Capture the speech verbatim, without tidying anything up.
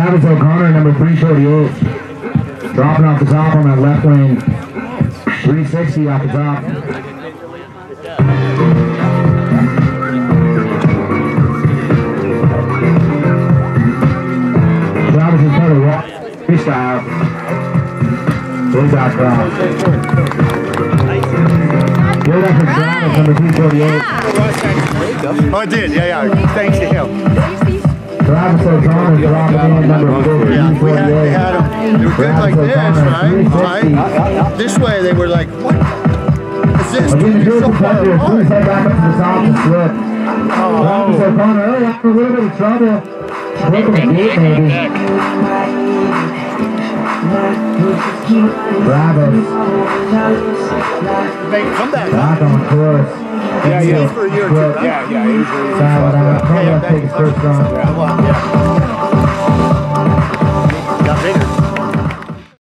Travis O'Connor, number three forty-eight. Dropping off the top on that left lane. three sixty off the top. Travis is part of walk freestyle. Big dot cross. Good up for Travis, number three forty-eight. Oh, I did, yeah, yeah. Thanks to him. Travis O'Connor dropping in number fifteen. Yeah, we had, they had them. They were good like this, right? Right? This way, they were like, what is this? Again, You're so good far pressure. apart. Please head back up to the top and slip. Travis O'Connor, oh, after a little bit of trouble. Look at the gate, maybe. Travis. Make comeback. Back on course. Yeah, yeah. For a year or two. Yeah, yeah. Solid out. Probably have to take his first round. Yeah.